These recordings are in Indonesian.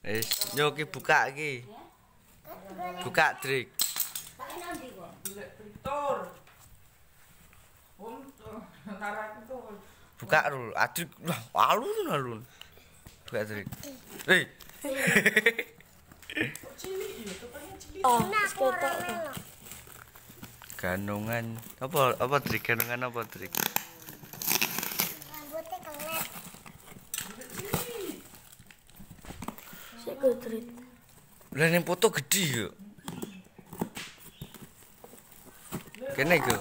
Wis, yo ki buka iki. Buka trik. Buka rul, adrik alun. Buka trik. Hei. Oh, sekotok. Ganungan. Apa trik? Ganungan apa trik? Rambutnya kelet. Sekutrit. Lah ning foto gede yo. Kene iku.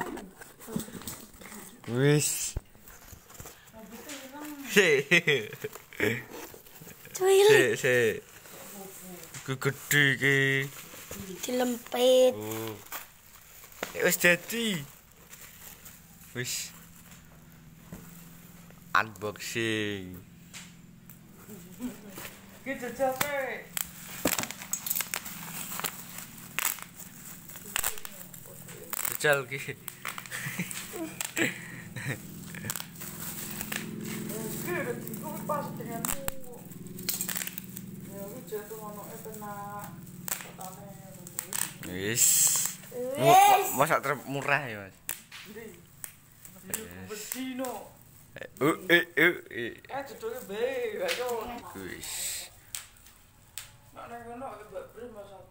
Wis. Cuil. Se. Iku gede iki. Dilempit. Oh. Wis dadi. Wis. Unboxing. Ki jajal pe. Jajal ki. Pas denganmu. Ya wis jatuh ono enak. Wis. Masak murah ya, Mas. Ndi? Bedino. Jedulnya bae, ayo. Wis. Nek ngono mbak Brim masak